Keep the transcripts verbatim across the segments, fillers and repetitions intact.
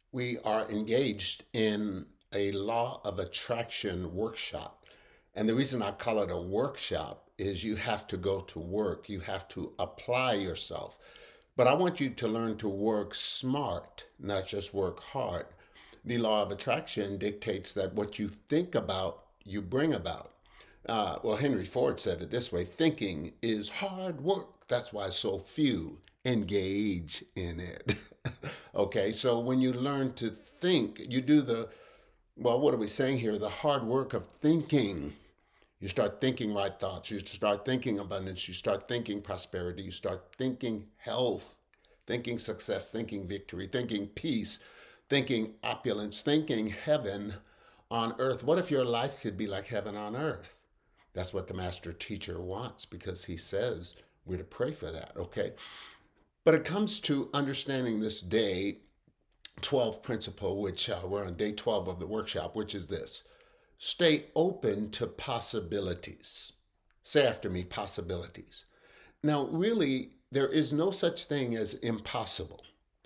We are engaged in a law of attraction workshop. And the reason I call it a workshop is you have to go to work, you have to apply yourself. But I want you to learn to work smart, not just work hard. The law of attraction dictates that what you think about, you bring about. Uh, well, Henry Ford said it this way: thinking is hard work. That's why so few engage in it. Okay, so when you learn to think, you do the, well, what are we saying here? The hard work of thinking. You start thinking right thoughts. You start thinking abundance. You start thinking prosperity. You start thinking health, thinking success, thinking victory, thinking peace, thinking opulence, thinking heaven on earth. What if your life could be like heaven on earth? That's what the master teacher wants, because he says we're to pray for that, okay? But it comes to understanding this day twelve principle, which uh, we're on day twelve of the workshop, which is this: stay open to possibilities. Say after me: possibilities. Now, really, there is no such thing as impossible.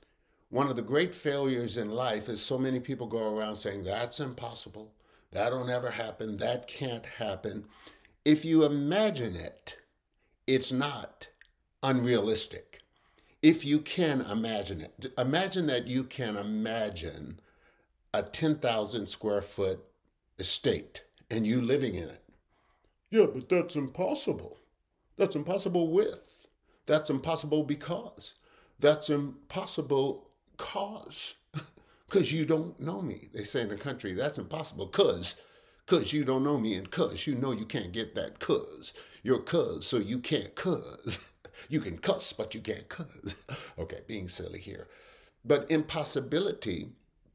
One of the great failures in life is so many people go around saying, that's impossible, that'll never happen, that can't happen. If you imagine it, it's not unrealistic. If you can imagine it, imagine that you can imagine a ten thousand square foot estate and you living in it. Yeah, but that's impossible. That's impossible with. That's impossible because. That's impossible cause. Because you don't know me. They say in the country, that's impossible because because you don't know me, and because you know you can't get that cuz. You're cuz, so you can't cuz. You can cuss, but you can't cuz. Okay, being silly here. But impossibility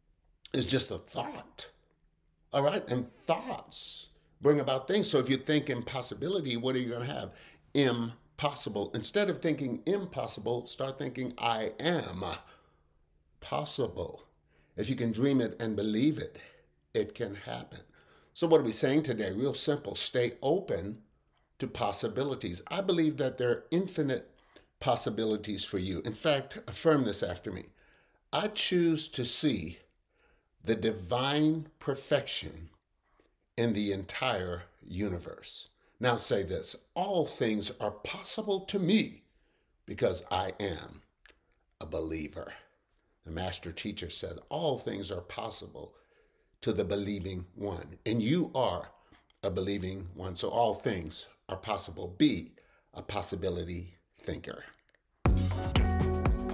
is just a thought. All right? And thoughts bring about things. So if you think impossibility, what are you going to have? Impossible. Instead of thinking impossible, start thinking I am possible. If you can dream it and believe it, it can happen. So what are we saying today? Real simple. Stay open to possibilities. I believe that there are infinite possibilities for you. In fact, affirm this after me: I choose to see the divine perfection in the entire universe. Now say this: all things are possible to me because I am a believer. The master teacher said all things are possible to the believing one. And you are a believing one. So all things are possible. Be a possibility thinker.